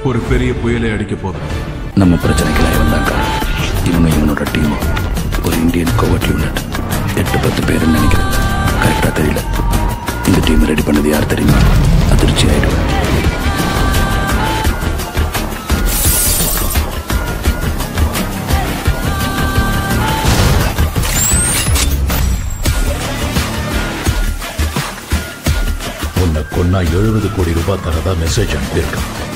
ஒரு பெரிய புயலை அடிக்க போதும். நம்ம பிரச்சனைகளை வந்தாங்க. இவனோட டீம் ஒரு இந்தியன் கோவர்ட் யூனிட் 8-10 பேருன்னு நினைக்கிறேன். கரெக்டா தெரியல. இந்த டீம் ரெடி பண்ணது யார் தெரியுமா? அதிர்ச்சி ஆயிடுவேன். உன்னை கொன்னா 70 கோடி ரூபாய் தரதா மெசேஜ் அனுப்பியிருக்கான்.